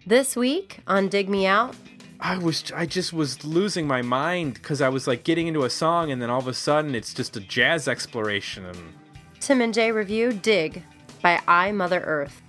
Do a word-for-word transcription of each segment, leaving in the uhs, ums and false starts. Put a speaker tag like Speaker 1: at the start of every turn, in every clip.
Speaker 1: This week on Dig Me Out,
Speaker 2: I was I just was losing my mind because I was like getting into a song and then all of a sudden it's just a jazz exploration. And
Speaker 1: Tim and Jay review Dig by I, Mother Earth.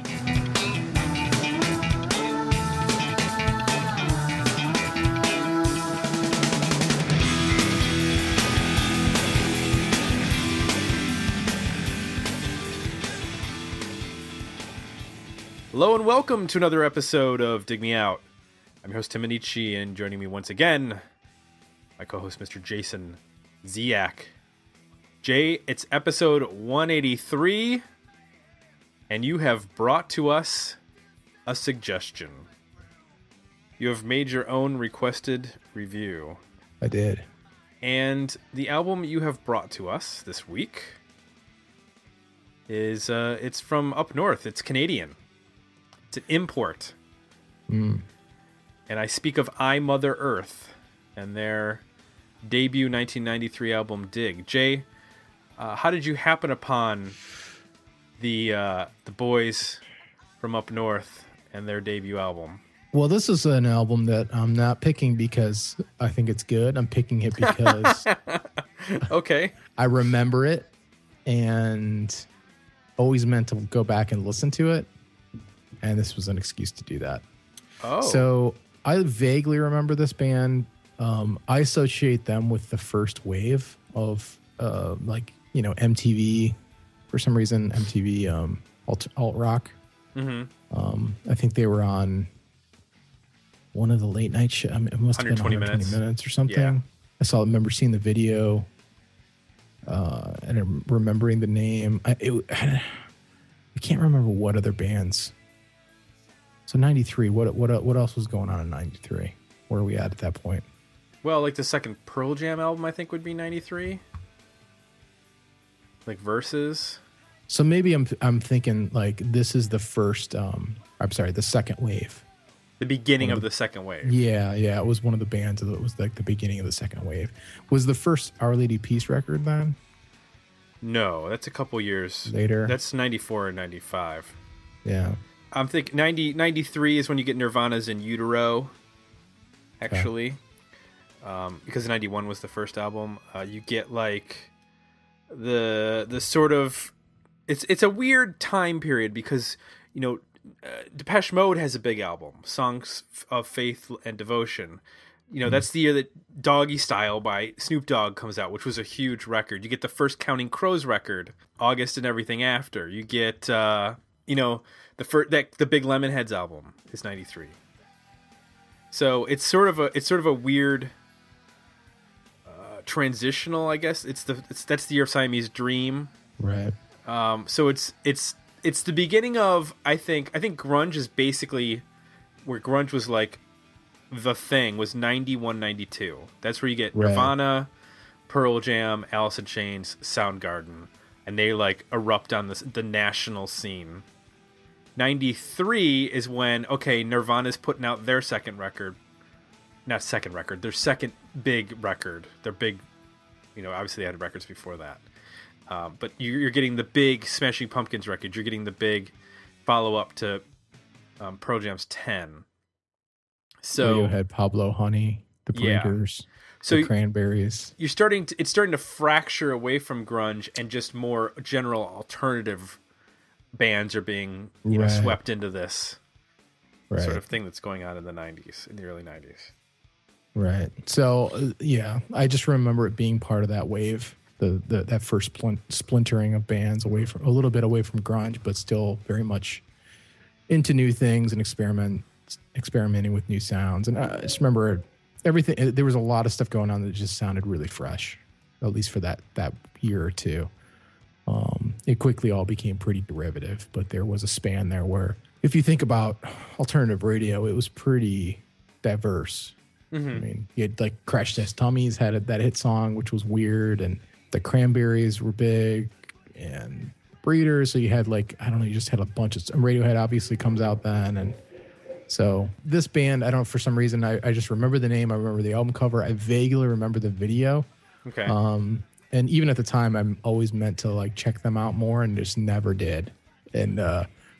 Speaker 2: Hello and welcome to another episode of Dig Me Out. I'm your host Tim Anici, and joining me once again, my co-host Mister Jason Ziak. Jay, it's episode one eighty-three, and you have brought to us a suggestion. You have made your own requested review.
Speaker 3: I did. And
Speaker 2: the album you have brought to us this week is, uh, it's from up north. It's Canadian. It's an import.
Speaker 3: Mm.
Speaker 2: And I speak of I, Mother Earth and their debut nineteen ninety-three album, Dig. Jay, uh, how did you happen upon the uh, the boys from up north and their debut album?
Speaker 3: Well, this is an album that I'm not picking because I think it's good. I'm picking it because
Speaker 2: okay,
Speaker 3: I remember it and always meant to go back and listen to it. And this was an excuse to do that.
Speaker 2: Oh.
Speaker 3: So I vaguely remember this band. Um, I associate them with the first wave of uh, like, you know, M T V. For some reason, M T V um, alt, alt rock.
Speaker 2: Mm-hmm.
Speaker 3: Um, I think they were on one of the late night shows. I mean, it must have been one hundred twenty
Speaker 2: minutes.
Speaker 3: minutes or something.
Speaker 2: Yeah.
Speaker 3: I saw, remember seeing the video uh, and remembering the name. I, it, I can't remember what other bands. So ninety-three, what what what else was going on in ninety-three? Where are we at at that point?
Speaker 2: Well, like the second Pearl Jam album, I think would be ninety-three. Like Versus.
Speaker 3: So maybe I'm I'm thinking like this is the first. Um, I'm sorry, the second wave.
Speaker 2: The beginning of
Speaker 3: the,
Speaker 2: the second wave.
Speaker 3: Yeah, yeah, it was one of the bands that was like the beginning of the second wave. Was the first Our Lady Peace record then?
Speaker 2: No, that's a couple years
Speaker 3: later.
Speaker 2: That's ninety-four and ninety-five.
Speaker 3: Yeah.
Speaker 2: I'm thinking ninety, ninety-three is when you get Nirvana's In Utero, actually. Okay. Um, because ninety-one was the first album. Uh, you get like the the sort of... It's it's a weird time period because, you know, uh, Depeche Mode has a big album, Songs of Faith and Devotion. You know, mm-hmm. That's the year that Doggy Style by Snoop Dogg comes out, which was a huge record. You get the first Counting Crows record, August and Everything After. You get, uh, you know... The first, that the Big Lemonheads album is ninety-three. So it's sort of a it's sort of a weird uh, transitional, I guess. It's the it's that's the year of Siamese Dream.
Speaker 3: Right.
Speaker 2: Um, so it's it's it's the beginning of I think I think grunge is basically where grunge was like the thing was ninety-one, ninety-two. That's where you get
Speaker 3: right.
Speaker 2: Nirvana, Pearl Jam, Alice in Chains, Soundgarden, and they like erupt on this the national scene. ninety-three is when, okay, Nirvana's putting out their second record. Not second record, their second big record. Their big, you know, obviously they had records before that. Um, but you're getting the big Smashing Pumpkins record. You're getting the big follow-up to um, Pearl Jam's ten. So
Speaker 3: you had Pablo Honey, the Breeders, yeah. so the Cranberries.
Speaker 2: You're starting to, it's starting to fracture away from grunge and just more general alternative bands are being you
Speaker 3: right.
Speaker 2: know swept into this
Speaker 3: right.
Speaker 2: sort of thing that's going on in the nineties, in the early nineties.
Speaker 3: Right. So uh, yeah, I just remember it being part of that wave, the, the that first splint, splintering of bands away from a little bit away from grunge, but still very much into new things and experiment experimenting with new sounds. And I just remember everything. There was a lot of stuff going on that just sounded really fresh, at least for that that year or two. Um, it quickly all became pretty derivative, but there was a span there where if you think about alternative radio, it was pretty diverse. Mm-hmm. I mean, you had like Crash Test Dummies had a, that hit song, which was weird, and the Cranberries were big, and Breeders. So you had like, I don't know, you just had a bunch of, Radiohead obviously comes out then. And so this band, I don't, for some reason, I, I just remember the name. I remember the album cover. I vaguely remember the video.
Speaker 2: Okay.
Speaker 3: Um, And even at the time, I'm always meant to like check them out more and just never did. And uh,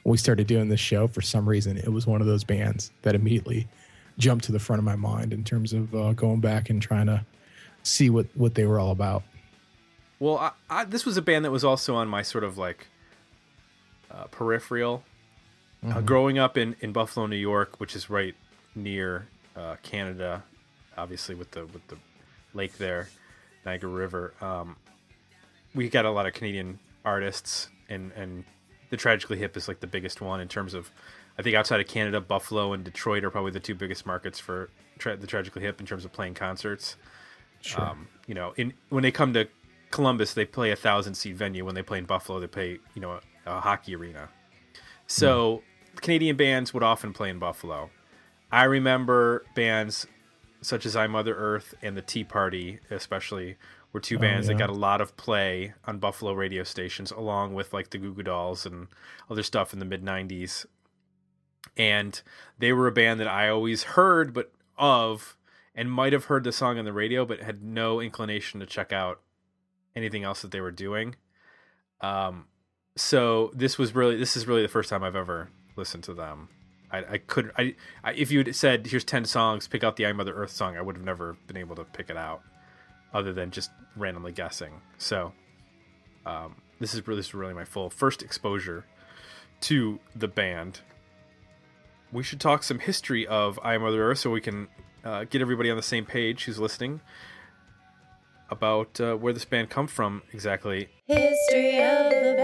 Speaker 3: when we started doing this show, for some reason, it was one of those bands that immediately jumped to the front of my mind in terms of uh, going back and trying to see what, what they were all about.
Speaker 2: Well, I, I, this was a band that was also on my sort of like uh, peripheral. Mm-hmm. Uh, growing up in, in Buffalo, New York, which is right near uh, Canada, obviously with the with the lake there, Niagara River. Um, we got a lot of Canadian artists, and, and the Tragically Hip is like the biggest one in terms of, I think outside of Canada, Buffalo and Detroit are probably the two biggest markets for tra- the Tragically Hip in terms of playing concerts.
Speaker 3: Sure.
Speaker 2: Um, you know, in when they come to Columbus, they play a thousand seat venue. When they play in Buffalo, they play, you know, a, a hockey arena. So mm. Canadian bands would often play in Buffalo. I remember bands such as I Mother Earth and the Tea Party, especially, were two bands oh, yeah. that got a lot of play on Buffalo radio stations, along with like the Goo Goo Dolls and other stuff in the mid nineties. And they were a band that I always heard but of, and might have heard the song on the radio, but had no inclination to check out anything else that they were doing. Um, so this was really, this is really the first time I've ever listened to them. I, I couldn't, I, I, if you had said, here's ten songs, pick out the I Mother Earth song, I would have never been able to pick it out other than just randomly guessing. So um, this is really, this is really my full first exposure to the band. We should talk some history of I Mother Earth so we can uh, get everybody on the same page who's listening about uh, where this band come from exactly.
Speaker 1: History of the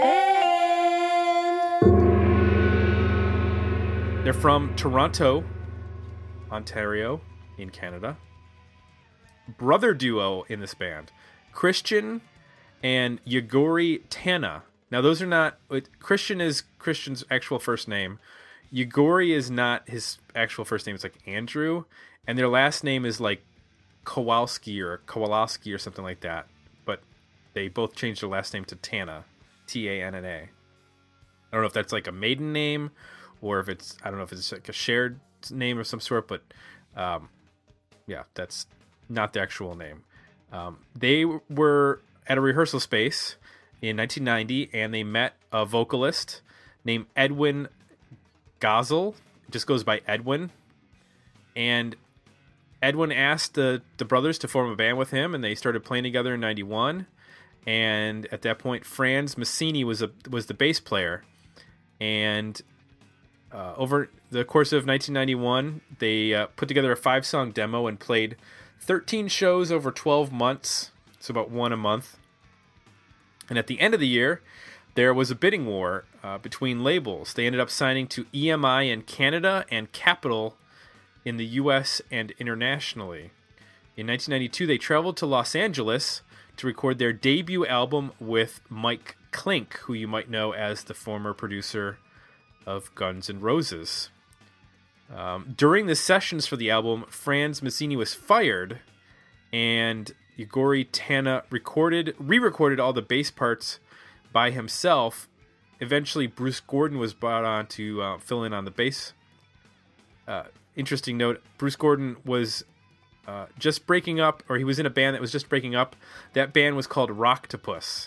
Speaker 1: band.
Speaker 2: They're from Toronto, Ontario, in Canada. Brother duo in this band, Christian and Yegori Tana. Now those are not, Christian is Christian's actual first name. Yegori is not his actual first name. It's like Andrew, and their last name is like Kowalski or Kowalski or something like that. But they both changed their last name to Tana, T A N N A. I don't know if that's like a maiden name or if it's, I don't know if it's like a shared name of some sort, but um, yeah, that's not the actual name. Um, they were at a rehearsal space in nineteen ninety, and they met a vocalist named Edwin Gazel. It just goes by Edwin. And Edwin asked the, the brothers to form a band with him, and they started playing together in ninety-one. And at that point, Franz Massini was a was the bass player. And uh, over the course of nineteen ninety-one, they uh, put together a five-song demo and played thirteen shows over twelve months. It's about one a month. And at the end of the year, there was a bidding war uh, between labels. They ended up signing to E M I in Canada and Capitol in the U S and internationally. In nineteen ninety-two, they traveled to Los Angeles to record their debut album with Mike Klink, who you might know as the former producer of Guns N' Roses. Um, during the sessions for the album, Franz Massini was fired, and Yegori Tana recorded, re-recorded all the bass parts by himself. Eventually, Bruce Gordon was brought on to uh, fill in on the bass. Uh, interesting note, Bruce Gordon was uh, just breaking up, or he was in a band that was just breaking up. That band was called Rocktopus.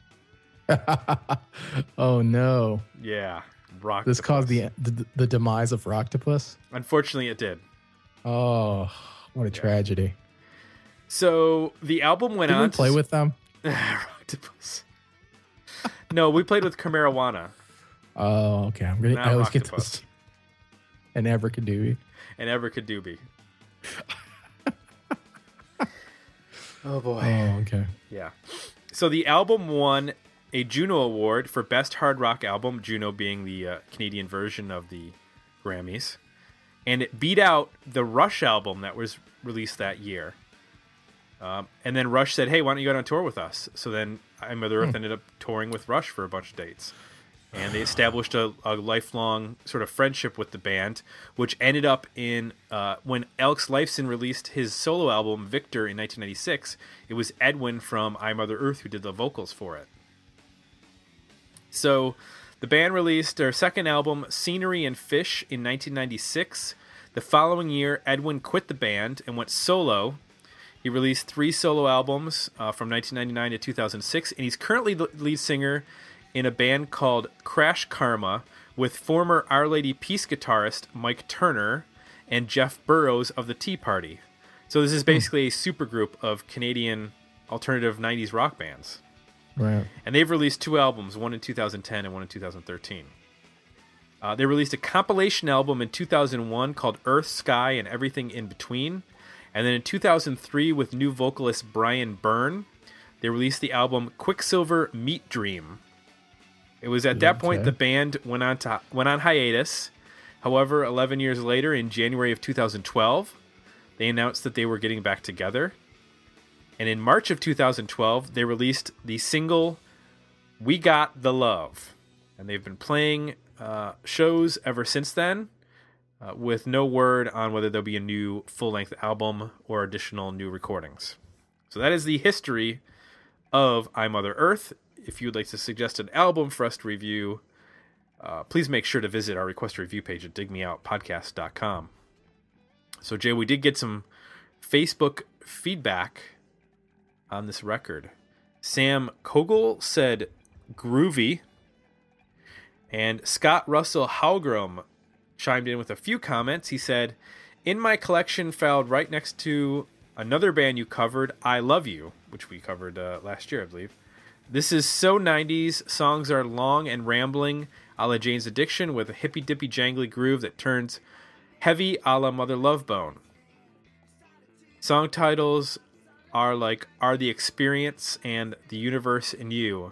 Speaker 3: Oh, no.
Speaker 2: Yeah, Rocktopus.
Speaker 3: This caused the, the the demise of Rocktopus?
Speaker 2: Unfortunately, it did.
Speaker 3: Oh, what a yeah. tragedy.
Speaker 2: So the album went
Speaker 3: Did
Speaker 2: on
Speaker 3: we play
Speaker 2: to...
Speaker 3: with them?
Speaker 2: Rocktopus. No, we played with Camarawana.
Speaker 3: Oh, okay. I'm gonna.
Speaker 2: Not
Speaker 3: I always
Speaker 2: Rocktopus.
Speaker 3: get this. And Abracadooby.
Speaker 2: And Abracadooby. Oh boy.
Speaker 3: Oh, okay.
Speaker 2: Yeah. So the album won a Juno Award for Best Hard Rock Album, Juno being the uh, Canadian version of the Grammys. And it beat out the Rush album that was released that year. Um, and then Rush said, hey, why don't you go on tour with us? So then I Mother Earth hmm. ended up touring with Rush for a bunch of dates. And they established a, a lifelong sort of friendship with the band, which ended up in uh, when Alex Lifeson released his solo album, Victor, in nineteen ninety-six. It was Edwin from I Mother Earth who did the vocals for it. So the band released their second album, Scenery and Fish, in nineteen ninety-six. The following year, Edwin quit the band and went solo. He released three solo albums uh, from nineteen ninety-nine to two thousand six, and he's currently the lead singer in a band called Crash Karma, with former Our Lady Peace guitarist Mike Turner and Jeff Burrows of the Tea Party. So this is basically a supergroup of Canadian alternative nineties rock bands.
Speaker 3: Right.
Speaker 2: And they've released two albums, one in two thousand ten and one in two thousand thirteen. Uh, they released a compilation album in two thousand one called Earth, Sky, and Everything in Between. And then in two thousand three, with new vocalist Brian Byrne, they released the album Quicksilver Meat Dream. It was at that
Speaker 3: Okay.
Speaker 2: point the band went on to, went on hiatus. However, eleven years later, in January of two thousand twelve, they announced that they were getting back together. And in March of two thousand twelve, they released the single We Got the Love. And they've been playing uh, shows ever since then, uh, with no word on whether there'll be a new full-length album or additional new recordings. So that is the history of I, Mother Earth. If you would like to suggest an album for us to review, uh, please make sure to visit our request review page at dig me out podcast dot com. So, Jay, we did get some Facebook feedback on this record. Sam Kogel said groovy, and Scott Russell Halgrim chimed in with a few comments. He said, in my collection filed right next to another band you covered, I Love You, which we covered uh, last year, I believe. This is so nineties. Songs are long and rambling, a la Jane's Addiction, with a hippy-dippy jangly groove that turns heavy, a la Mother Love Bone. Song titles are like Are the Experience and The Universe in You.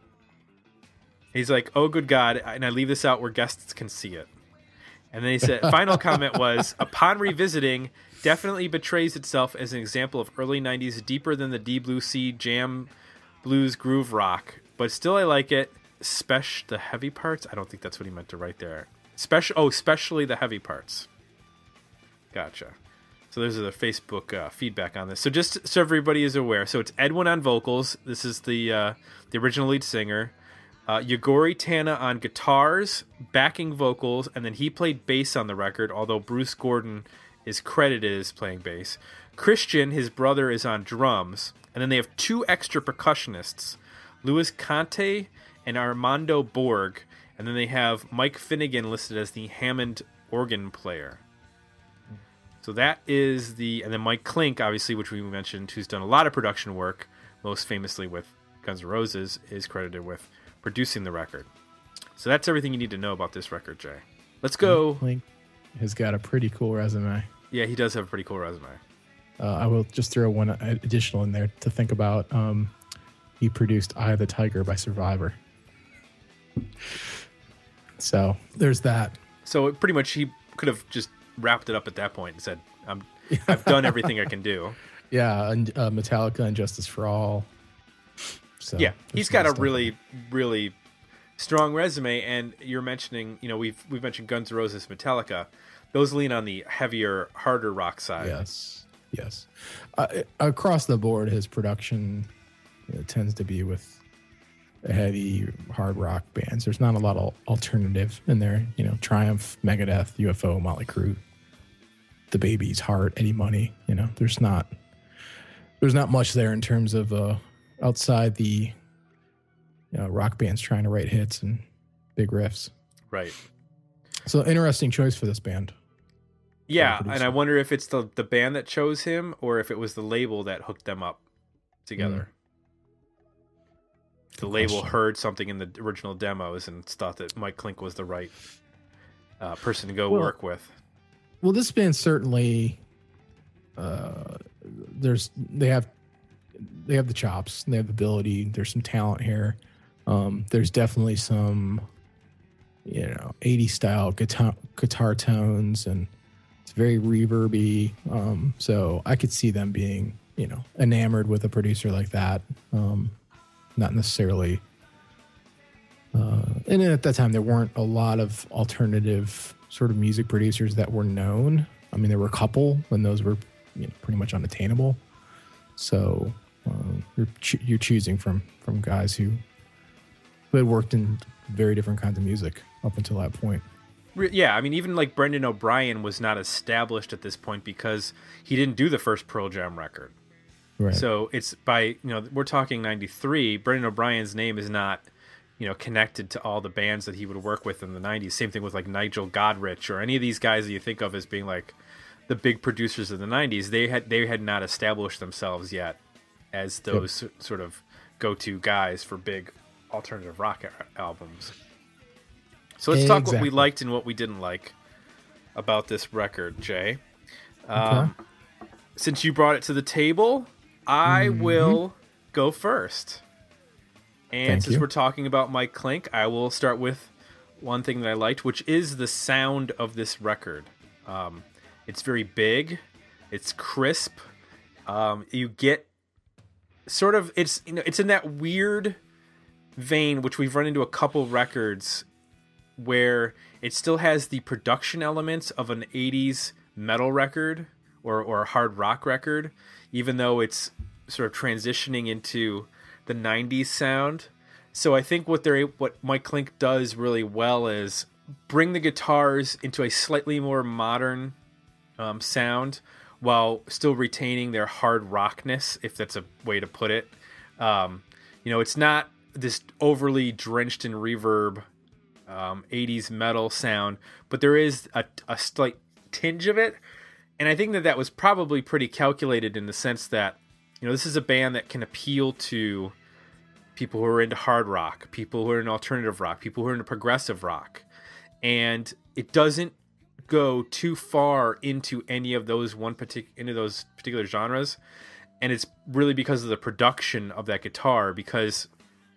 Speaker 2: He's like, oh, good God, and I leave this out where guests can see it. And then he said, final comment was, upon revisiting, definitely betrays itself as an example of early nineties deeper than the D Blue Sea jam blues groove rock, but still I like it. Special the heavy parts. I don't think that's what he meant to write there. Special, oh, especially the heavy parts. Gotcha. So there's the Facebook uh, feedback on this. So just so everybody is aware, so it's Edwin on vocals. This is the uh, the original lead singer. Uh, Yegori Tana on guitars, backing vocals, and then he played bass on the record, although Bruce Gordon is credited as playing bass. Christian, his brother, is on drums. And then they have two extra percussionists, Louis Conte and Armando Borg. And then they have Mike Finnegan listed as the Hammond organ player. So that is the... And then Mike Klink, obviously, which we mentioned, who's done a lot of production work, most famously with Guns N' Roses, is credited with producing the record. So that's everything you need to know about this record, Jay. Let's go.
Speaker 3: Link has got a pretty cool resume.
Speaker 2: Yeah, he does have a pretty cool resume.
Speaker 3: Uh, I will just throw one additional in there to think about. Um, he produced Eye of the Tiger by Survivor. So there's that.
Speaker 2: So it pretty much he could have just wrapped it up at that point and said, I'm, I've done everything I can do.
Speaker 3: Yeah, and uh, Metallica and Justice for All. So
Speaker 2: yeah, he's got a really,
Speaker 3: there.
Speaker 2: really strong resume. And you're mentioning, you know, we've we've mentioned Guns N' Roses, Metallica. Those lean on the heavier, harder rock side.
Speaker 3: Yes, yes. Uh, across the board, his production uh, tends to be with heavy, hard rock bands. There's not a lot of alternative in there. You know, Triumph, Megadeth, U F O, Motley Crue, The Babies, Heart, Eddie Money. You know, there's not there's not much there in terms of uh, outside the you know, rock bands trying to write hits and big riffs.
Speaker 2: Right.
Speaker 3: So interesting choice for this band.
Speaker 2: Yeah, and I wonder if it's the the band that chose him or if it was the label that hooked them up together. Mm. The label heard something in the original demos and thought that Mike Klink was the right uh, person to go well, work with.
Speaker 3: Well, this band certainly, uh, there's they have they have the chops, they have the ability. There's some talent here. Um, there's definitely some, you know, eighties style guitar guitar tones, and it's very reverby. Um, so I could see them being, you know, enamored with a producer like that. Um, Not necessarily. Uh, and at that time, there weren't a lot of alternative sort of music producers that were known. I mean, there were a couple, and those were, you know, pretty much unattainable. So uh, you're cho- you're choosing from from guys who, who had worked in very different kinds of music up until that point.
Speaker 2: Yeah, I mean, even like Brendan O'Brien was not established at this point because he didn't do the first Pearl Jam record. Right. So it's by, you know, we're talking ninety-three. Brendan O'Brien's name is not you know, connected to all the bands that he would work with in the nineties. Same thing with like Nigel Godrich or any of these guys that you think of as being like the big producers of the nineties. They had they had not established themselves yet as those yep. sort of go-to guys for big alternative rock a- albums. So let's
Speaker 3: exactly.
Speaker 2: talk what we liked and what we didn't like about this record, Jay. Um, okay. Since you brought it to the table, I mm-hmm. will go first. And
Speaker 3: Thank
Speaker 2: since
Speaker 3: you.
Speaker 2: we're talking about Mike Klink, I will start with one thing that I liked, which is the sound of this record. Um, it's very big. It's crisp. Um, you get sort of, it's, you know, it's in that weird vein, which we've run into a couple records where it still has the production elements of an eighties metal record or, or a hard rock record, even though it's sort of transitioning into the nineties sound. So I think what they're what Mike Klink does really well is bring the guitars into a slightly more modern um, sound while still retaining their hard rockness, if that's a way to put it. Um, you know, it's not this overly drenched in reverb um, eighties metal sound, but there is a, a slight tinge of it. And I think that that was probably pretty calculated in the sense that, you know, this is a band that can appeal to people who are into hard rock, people who are into alternative rock, people who are into progressive rock. And it doesn't go too far into any of those one particular into those particular genres. And it's really because of the production of that guitar, because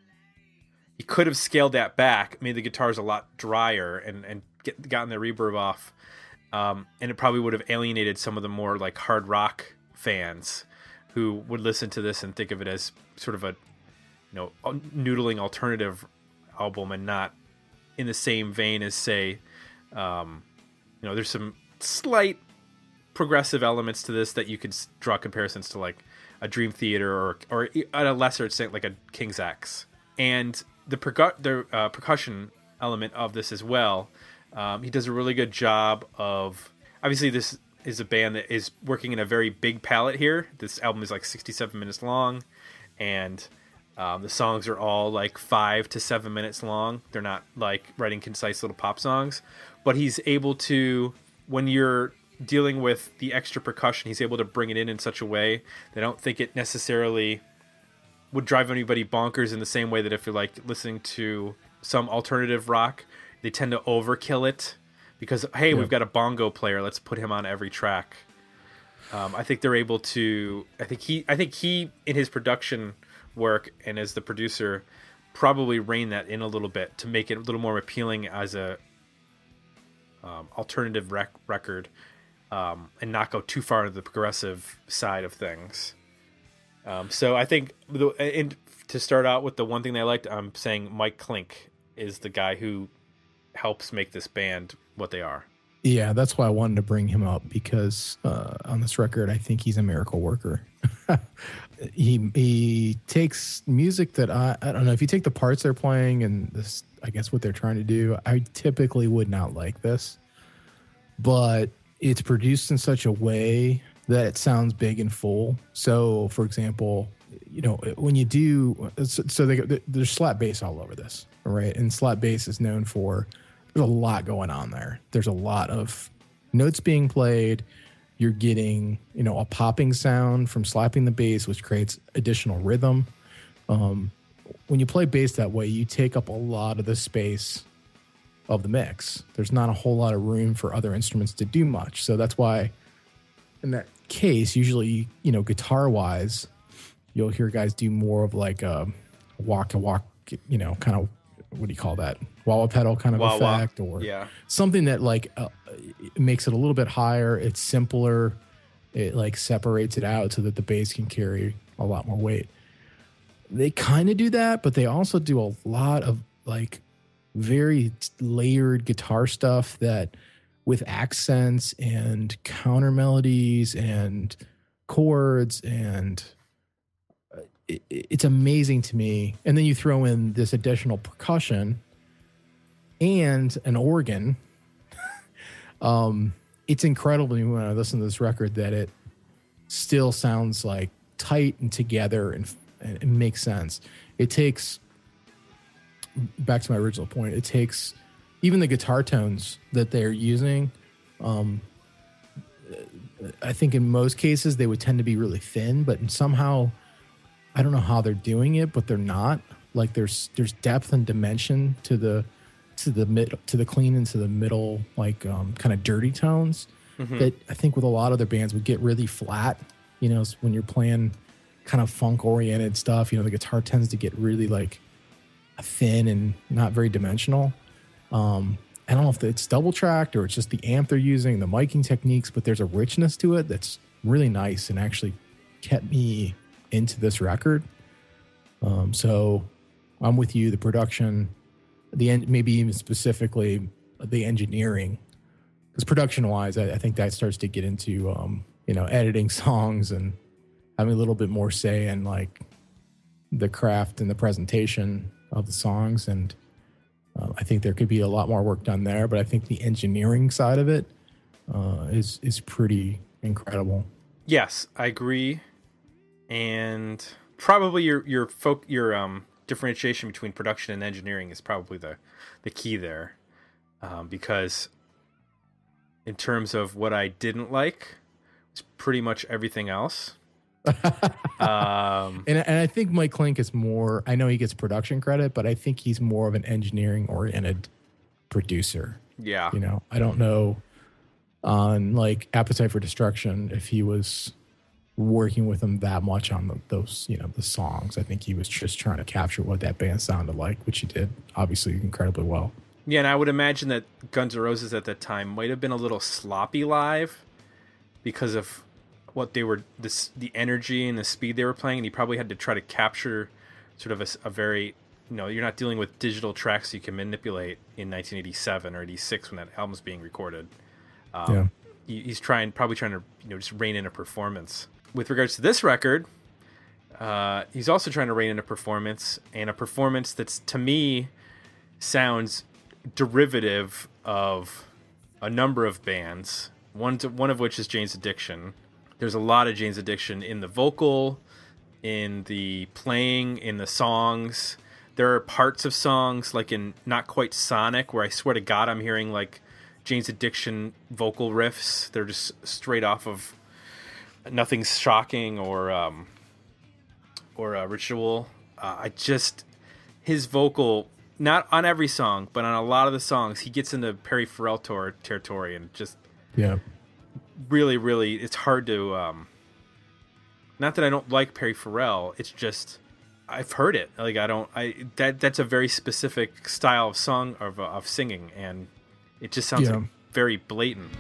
Speaker 2: you could have scaled that back, made the guitars a lot drier and, and get, gotten the reverb off. Um, and it probably would have alienated some of the more like hard rock fans who would listen to this and think of it as sort of a, you know, noodling alternative album and not in the same vein as, say, um, you know, there's some slight progressive elements to this that you could draw comparisons to like a Dream Theater or, or at a lesser extent, like a King's X. And the, percu- the uh, percussion element of this as well, um, he does a really good job of, obviously this is a band that is working in a very big palette here. This album is like sixty-seven minutes long, and um, the songs are all like five to seven minutes long. They're not like writing concise little pop songs, but he's able to, when you're dealing with the extra percussion, he's able to bring it in in such a way that I don't think it necessarily would drive anybody bonkers in the same way that if you're like listening to some alternative rock, they tend to overkill it because, hey, yeah. we've got a bongo player, let's put him on every track. Um, I think they're able to, I think he, I think he in his production work and as the producer probably rein that in a little bit to make it a little more appealing as a um, alternative rec- record um, and not go too far to the progressive side of things. Um, so I think the, and to start out with the one thing that I liked, I'm saying Mike Klink is the guy who helps make this band what they are.
Speaker 3: Yeah, that's why I wanted to bring him up, because uh, on this record, I think he's a miracle worker. he he takes music that I, I don't know, if you take the parts they're playing and this, I guess what they're trying to do, I typically would not like this, but it's produced in such a way that it sounds big and full. So, for example, you know, when you do, so they, there's slap bass all over this, right? And slap bass is known for, there's a lot going on there. There's a lot of notes being played. You're getting, you know, a popping sound from slapping the bass, which creates additional rhythm. Um, when you play bass that way, you take up a lot of the space of the mix. There's not a whole lot of room for other instruments to do much. So that's why in that case, usually, you know, guitar wise, you'll hear guys do more of like a walk to walk, you know, kind of, what do you call that? Wah-wah pedal kind of
Speaker 2: Wah-wah.
Speaker 3: effect, or
Speaker 2: yeah.
Speaker 3: something that like uh, makes it a little bit higher. It's simpler. It like separates it out so that the bass can carry a lot more weight. They kind of do that, but they also do a lot of like very layered guitar stuff that with accents and counter melodies and chords, and it, it's amazing to me. And then you throw in this additional percussion and an organ. um, it's incredible to me when I listen to this record that it still sounds like tight and together and, and it makes sense. It takes back to my original point, it takes even the guitar tones that they're using. Um, I think in most cases they would tend to be really thin, but somehow I don't know how they're doing it, but they're not. Like there's there's depth and dimension to the to the mid to the clean and to the middle, like um, kind of dirty tones mm-hmm. that I think with a lot of their bands would get really flat. You know, when you're playing kind of funk oriented stuff, you know, the guitar tends to get really like thin and not very dimensional. Um, I don't know if it's double tracked or it's just the amp they're using, the miking techniques, but there's a richness to it that's really nice and actually kept me into this record. Um, so I'm with you. The production, the en- maybe even specifically the engineering, because production wise, I, I think that starts to get into um, you know, editing songs and having a little bit more say in like the craft and the presentation of the songs. And uh, I think there could be a lot more work done there, but I think the engineering side of it uh, is is pretty incredible.
Speaker 2: Yes, I agree. And probably your your folk your um differentiation between production and engineering is probably the the key there, um, because in terms of what I didn't like, it's pretty much everything else. um,
Speaker 3: and and I think Mike Klink is more. I know he gets production credit, but I think he's more of an engineering oriented producer.
Speaker 2: Yeah,
Speaker 3: you know, I don't know on like Appetite for Destruction if he was working with him that much on the, those, you know, the songs. I think he was just trying to capture what that band sounded like, which he did obviously incredibly well.
Speaker 2: Yeah, and I would imagine that Guns N' Roses at that time might have been a little sloppy live because of what they were, this, the energy and the speed they were playing, and he probably had to try to capture sort of a, a very, you know, you're not dealing with digital tracks you can manipulate in nineteen eighty-seven or eighty-six when that album's being recorded. Um, yeah. he, he's trying, probably trying to, you know, just rein in a performance. With regards to this record, uh, he's also trying to rein in a performance, and a performance that's, to me, sounds derivative of a number of bands, one to, one of which is Jane's Addiction. There's a lot of Jane's Addiction in the vocal, in the playing, in the songs. There are parts of songs, like in Not Quite Sonic, where I swear to God I'm hearing like Jane's Addiction vocal riffs. They're just straight off of Nothing's Shocking or um, or uh, Ritual. Uh, I just, his vocal, not on every song, but on a lot of the songs, he gets into Perry Farrell tor- territory and just
Speaker 3: yeah.
Speaker 2: really, really, it's hard to, um, not that I don't like Perry Farrell, it's just, I've heard it. Like, I don't, I, that, that's a very specific style of song, of, of singing, and it just sounds
Speaker 3: yeah.
Speaker 2: like very blatant.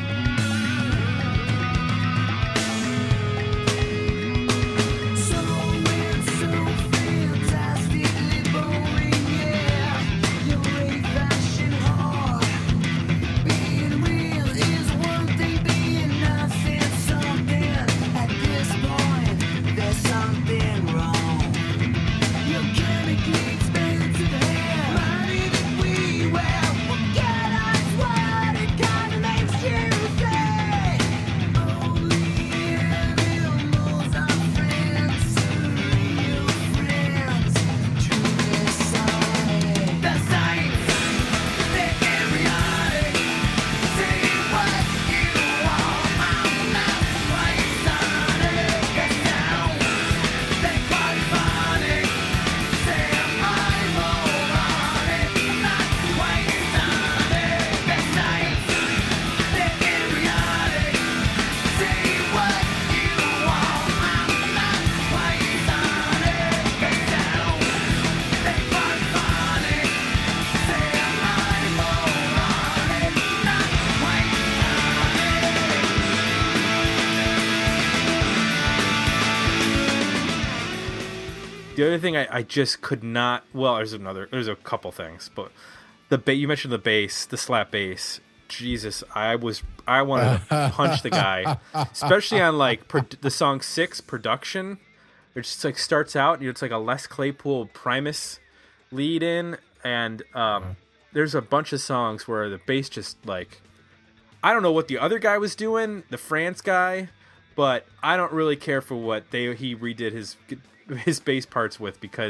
Speaker 2: The other thing I, I just could not, well, there's another, there's a couple things, but the ba- you mentioned the bass, the slap bass. Jesus, I was, I wanted to punch the guy, especially on like pro- the song Six, Production. It just like starts out, it's like a Les Claypool Primus lead in, and um, there's a bunch of songs where the bass just like, I don't know what the other guy was doing, the France guy, but I don't really care for what they he redid his his bass parts with, because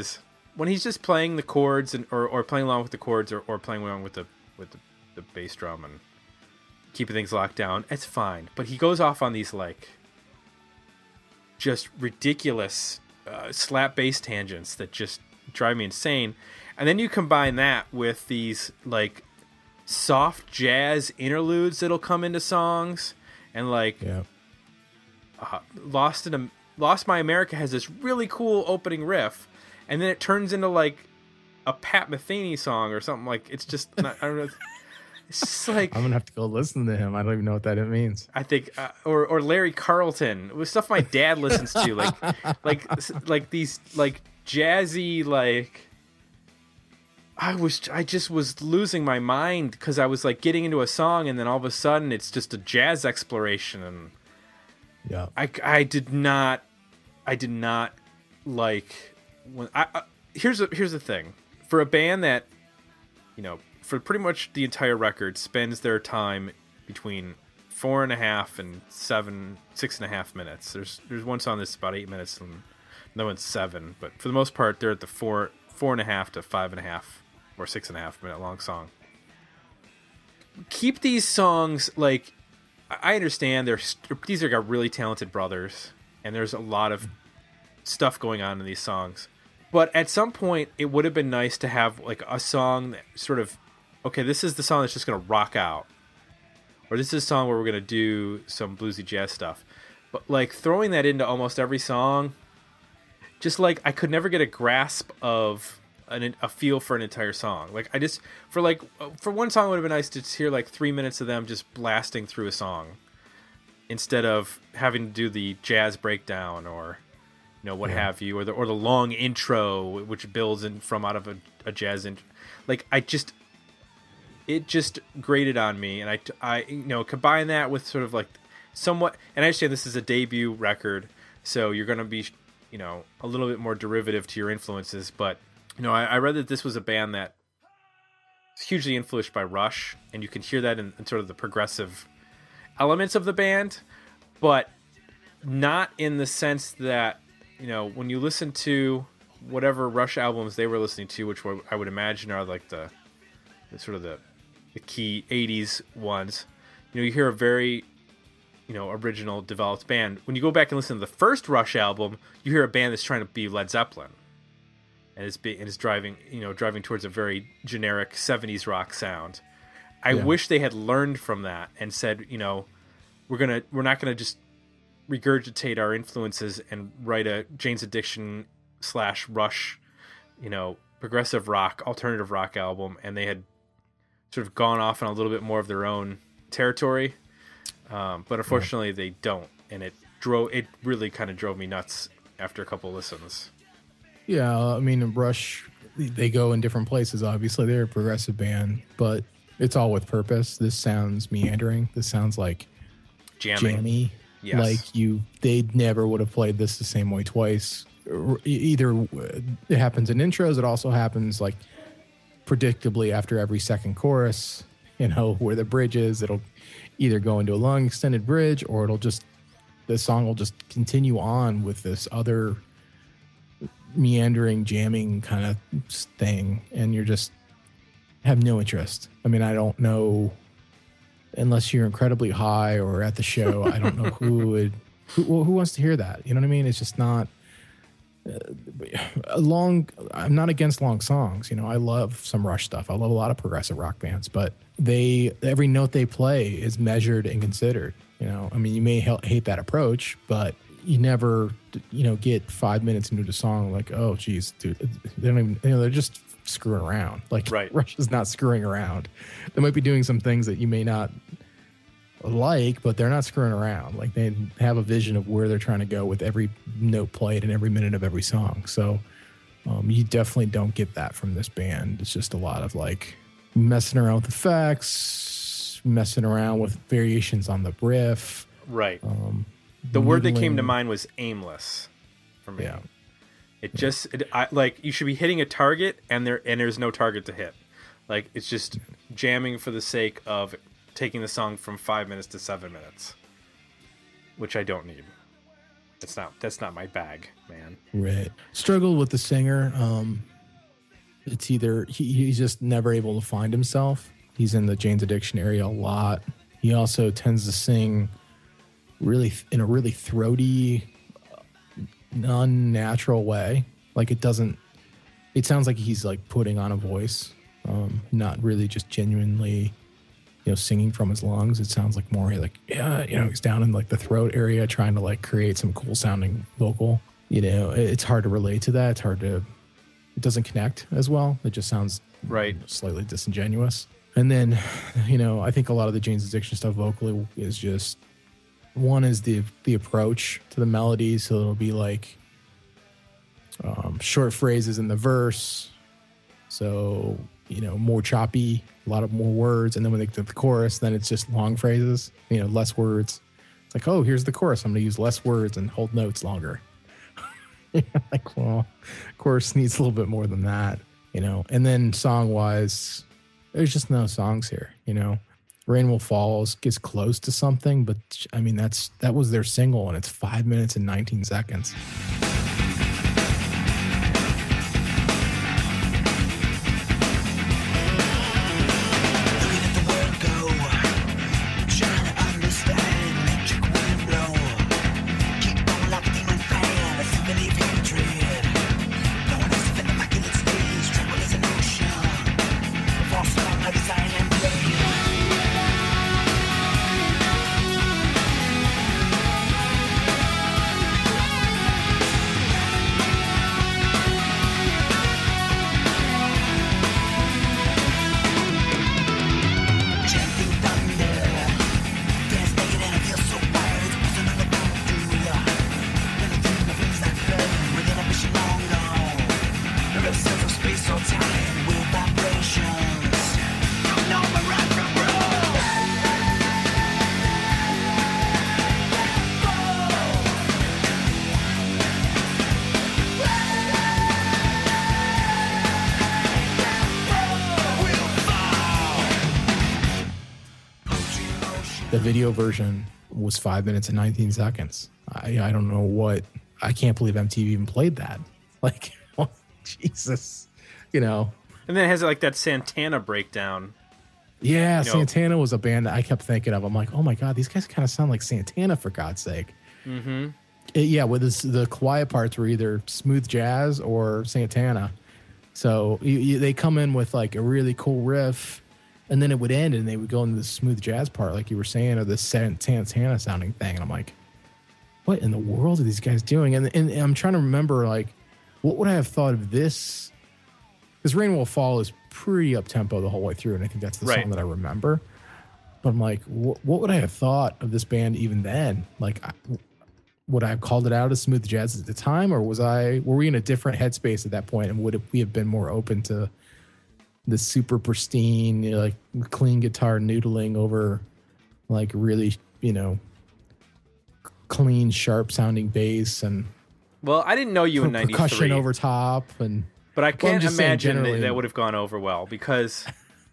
Speaker 2: when he's just playing the chords and or, or playing along with the chords or, or playing along with the with the, the bass drum and keeping things locked down, it's fine. But he goes off on these like just ridiculous uh, slap bass tangents that just drive me insane. And then you combine that with these like soft jazz interludes that'll come into songs, and like
Speaker 3: yeah.
Speaker 2: uh, Lost in a Lost My America has this really cool opening riff, and then it turns into like a Pat Metheny song or something. Like it's just not, I don't know. It's just like
Speaker 3: I'm gonna have to go listen to him. I don't even know what that means.
Speaker 2: I think, uh, or or Larry Carlton. It was stuff my dad listens to, like like like these like jazzy like. I was I just was losing my mind because I was like getting into a song, and then all of a sudden it's just a jazz exploration, and
Speaker 3: yeah,
Speaker 2: I, I did not I did not like when I, I here's a, here's the thing for a band that, you know, for pretty much the entire record spends their time between four and a half and seven six and a half minutes. There's there's one song that's about eight minutes and another one's seven, but for the most part they're at the four four and a half to five and a half or six and a half minute long song. Keep these songs like, I understand they're these are got really talented brothers, and there's a lot of stuff going on in these songs. But at some point, it would have been nice to have like a song that sort of, okay, this is the song that's just going to rock out, or this is a song where we're going to do some bluesy jazz stuff. But like throwing that into almost every song, just like I could never get a grasp of An, a feel for an entire song. Like I just for like for one song it would have been nice to hear like three minutes of them just blasting through a song instead of having to do the jazz breakdown or, you know, what yeah. have you, or the or the long intro which builds in from out of a, a jazz intro. Like I just it just grated on me, and I I you know combine that with sort of like somewhat, and I understand this is a debut record, so you're going to be, you know, a little bit more derivative to your influences, but you know, I, I read that this was a band that was hugely influenced by Rush, and you can hear that in, in sort of the progressive elements of the band, but not in the sense that, you know, when you listen to whatever Rush albums they were listening to, which were, I would imagine are like the, the sort of the, the key eighties ones, you know, you hear a very, you know, original developed band. When you go back and listen to the first Rush album, you hear a band that's trying to be Led Zeppelin. And is be, and is driving, you know, driving towards a very generic seventies rock sound. I yeah. wish they had learned from that and said, you know, we're gonna we're not gonna just regurgitate our influences and write a Jane's Addiction slash Rush, you know, progressive rock, alternative rock album, and they had sort of gone off on a little bit more of their own territory. Um, but unfortunately, yeah. they don't, and it drove it really kind of drove me nuts after a couple listens.
Speaker 3: Yeah, I mean, Rush, they go in different places, obviously. They're a progressive band, but it's all with purpose. This sounds meandering. This sounds like
Speaker 2: Jamming.
Speaker 3: jammy.
Speaker 2: Yes.
Speaker 3: Like you, they never would have played this the same way twice. Either it happens in intros, it also happens like predictably after every second chorus, you know, where the bridge is. It'll either go into a long extended bridge, or it'll just, the song will just continue on with this other meandering jamming kind of thing, and you're just have no interest. I mean, I don't know, unless you're incredibly high or at the show, I don't know who would who, who wants to hear that, you know what I mean? It's just not uh, a long I'm not against long songs, you know. I love some Rush stuff. I love a lot of progressive rock bands, but they every note they play is measured and considered, you know. I mean, you may hate that approach, but you never, you know, get five minutes into the song like, oh, geez, dude, they don't even, you know, they're just screwing around. Like,
Speaker 2: right.
Speaker 3: Rush is not screwing around. They might be doing some things that you may not like, but they're not screwing around. Like, they have a vision of where they're trying to go with every note played and every minute of every song. So um, you definitely don't get that from this band. It's just a lot of like messing around with effects, messing around with variations on the riff.
Speaker 2: Right.
Speaker 3: Um,
Speaker 2: The word that came to mind was aimless for me.
Speaker 3: Yeah.
Speaker 2: It just it, I, like you should be hitting a target, and there and there's no target to hit. Like it's just jamming for the sake of taking the song from five minutes to seven minutes, which I don't need. It's not that's not my bag, man.
Speaker 3: Right. Struggled with the singer. Um, it's either he, he's just never able to find himself. He's in the Jane's Addiction area a lot. He also tends to sing really in a really throaty, unnatural way. Like it doesn't, it sounds like he's like putting on a voice, um, not really just genuinely, you know, singing from his lungs. It sounds like more like, yeah, you know, he's down in like the throat area trying to like create some cool sounding vocal. You know, it's hard to relate to that. It's hard to, it doesn't connect as well. It just sounds
Speaker 2: right,
Speaker 3: you know, slightly disingenuous. And then, you know, I think a lot of the Jane's Addiction stuff vocally is just, one is the the approach to the melody. So it'll be like um, short phrases in the verse. So, you know, more choppy, a lot of more words. And then when they get to the chorus, then it's just long phrases, you know, less words. It's like, oh, here's the chorus. I'm going to use less words and hold notes longer. Like, well, chorus needs a little bit more than that, you know. And then song-wise, there's just no songs here, you know. Rain Will Fall gets close to something, but I mean, that's that was their single, and it's five minutes and nineteen seconds. The video version was five minutes and nineteen seconds. I, I don't know what, I can't believe M T V even played that. Like, oh, Jesus, you know.
Speaker 2: And then it has like that Santana breakdown.
Speaker 3: Yeah,
Speaker 2: you know.
Speaker 3: Santana was a band that I kept thinking of. I'm like, oh my God, these guys kind of sound like Santana, for God's sake.
Speaker 2: Mm-hmm.
Speaker 3: It, yeah, with this, the quiet parts were either smooth jazz or Santana. So you, you, they come in with like a really cool riff, and then it would end, and they would go into the smooth jazz part, like you were saying, or the Santana sounding thing. And I'm like, what in the world are these guys doing? And, and, and I'm trying to remember, like, what would I have thought of this? Because Rain Will Fall is pretty up tempo the whole way through, and I think that's the
Speaker 2: right.
Speaker 3: song that I remember. But I'm like, wh- what would I have thought of this band even then? Like, I, would I have called it out as smooth jazz at the time, or was I? Were we in a different headspace at that point, and would it, we have been more open to the super pristine, you know, like clean guitar noodling over, like really, you know, clean, sharp sounding bass and
Speaker 2: well, I didn't know you in ninety-three.
Speaker 3: Percussion over top, and
Speaker 2: but I can't
Speaker 3: well,
Speaker 2: imagine that, that would have gone over well because,